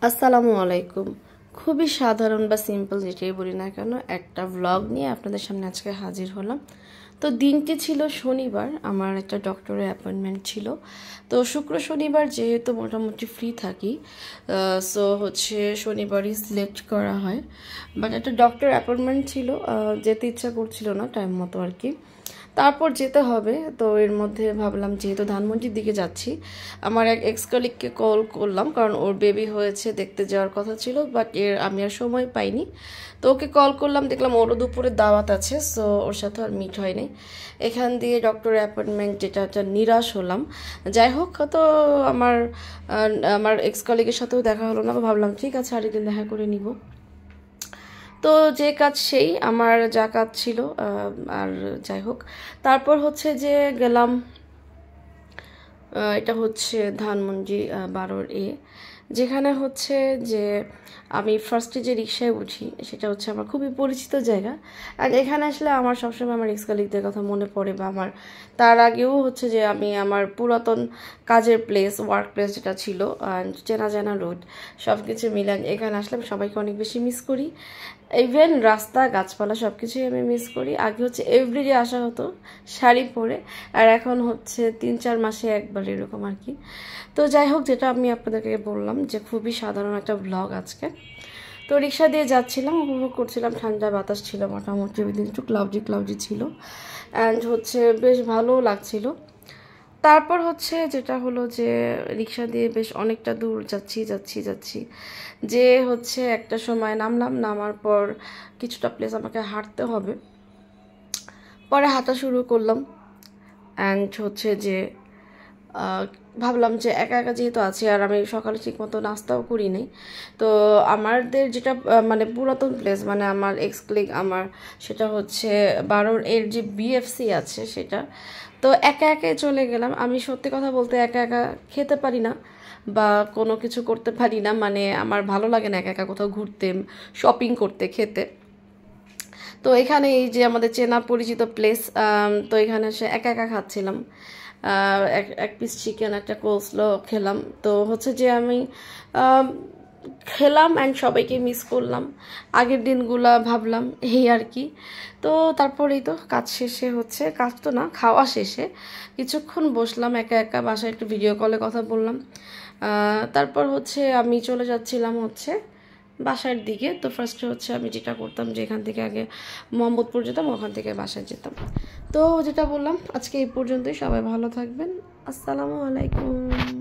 আসসালামু আলাইকুম। খুবই সাধারণ বা সিম্পল যেটাই বলি না কেন, একটা ভ্লগ নিয়ে আপনাদের সামনে আজকে হাজির হলাম। তো দিনটি ছিল শনিবার, আমার একটা ডক্টরের অ্যাপয়েন্টমেন্ট ছিল। তো শুক্র শনিবার যেহেতু মোটামুটি ফ্রি থাকি, সো হচ্ছে শনিবারই সিলেক্ট করা হয়। বাট একটা ডক্টর অ্যাপয়েন্টমেন্ট ছিল, যেতে ইচ্ছা করছিল না টাইম মতো আর কি। তারপর যেতে হবে, তো এর মধ্যে ভাবলাম যেহেতু ধানমন্ডির দিকে যাচ্ছি, আমার এক এক্স কলিগকে কল করলাম, কারণ ওর বেবি হয়েছে, দেখতে যাওয়ার কথা ছিল, বাট আমি আর সময় পাইনি। তো ওকে কল করলাম, দেখলাম ওরও দুপুরে দাওয়াত আছে, সো ওর সাথে আর মিট হয়নি। এখান দিয়ে ডক্টরের অ্যাপয়েন্টমেন্ট যেটা নিরাশ হলাম। যাই হোক, তো আমার আমার এক্স কলিগের সাথেও দেখা হলো না, ভাবলাম ঠিক আছে আরেকদিন দেখা করে নিব। তো যে কাজ সেই, আমার যা কাজ ছিল। আর যাই হোক, তারপর হচ্ছে যে গেলাম, এটা হচ্ছে ধানমন্ডি 12A, যেখানে হচ্ছে যে আমি ফার্স্টে যে রিক্সায় উঠি সেটা হচ্ছে আমার খুবই পরিচিত জায়গা। আর এখানে আসলে আমার সবসময় আমার এক্স কালিগদের কথা মনে পড়ে, বা আমার তার আগেও হচ্ছে যে আমি আমার পুরাতন কাজের প্লেস, ওয়ার্ক প্লেস যেটা ছিল, চেনা জানা রোড, সব কিছু মিলে এখানে আসলে আমি সবাইকে অনেক বেশি মিস করি। ইভেন রাস্তা, গাছপালা সব কিছুই আমি মিস করি। আগে হচ্ছে এভরিডে আসা হতো শাড়ি পরে, আর এখন হচ্ছে 3-4 মাসে একবার এরকম আর কি। তো যাই হোক, যেটা আমি আপনাদেরকে বললাম যে খুবই সাধারণ একটা ব্লগ আজকে। তো রিক্সা দিয়ে যাচ্ছিলাম, উপভোগ করছিলাম, ঠান্ডা বাতাস ছিল মোটামুটি, ওই দিন একটু ক্লাউডি ছিল, অ্যান্ড হচ্ছে বেশ ভালোও লাগছিল। তারপর হচ্ছে যেটা হলো যে রিক্সা দিয়ে বেশ অনেকটা দূর যাচ্ছি, যে হচ্ছে একটা সময় নামার পর কিছুটা প্লেস আমাকে হাঁটতে হবে। পরে হাঁটা শুরু করলাম, অ্যান্ড হচ্ছে যে ভাবলাম যে একা একা যেহেতু আছি, আর আমি সকালে ঠিক মতো নাস্তাও করি নাই, তো আমাদের যেটা মানে পুরাতন প্লেস, মানে আমার এক্স ক্লিক আমার, সেটা হচ্ছে 12 এর যে বিএফসি আছে সেটা। তো একা একাই চলে গেলাম। আমি সত্যি কথা বলতে একা একা খেতে পারি না বা কোনো কিছু করতে পারি না, মানে আমার ভালো লাগে না একা একা কোথাও ঘুরতে, শপিং করতে, খেতে। তো এখানে এই যে আমাদের চেনা পরিচিত প্লেস, তো এখানে এসে একা একা খাচ্ছিলাম। এক পিস চিকেন, একটা কোলস্লো খেলাম। তো হচ্ছে যে আমি খেলাম অ্যান্ড সবাইকে মিস করলাম, আগের দিনগুলা ভাবলাম, এই আর কি। তো তারপরেই তো কাজ শেষে হচ্ছে, কাজ তো না, খাওয়া শেষে কিছুক্ষণ বসলাম একা একা, বাসায় একটু ভিডিও কলে কথা বললাম। তারপর হচ্ছে আমি চলে যাচ্ছিলাম হচ্ছে বাসার দিকে। তো ফার্স্টে হচ্ছে আমি যেটা করতাম যে এখান থেকে আগে মোহাম্মদপুর যেতাম, ওখান থেকে বাসায় যেতাম। তো যেটা বললাম, আজকে এই পর্যন্তই। সবাই ভালো থাকবেন। আসসালামু আলাইকুম।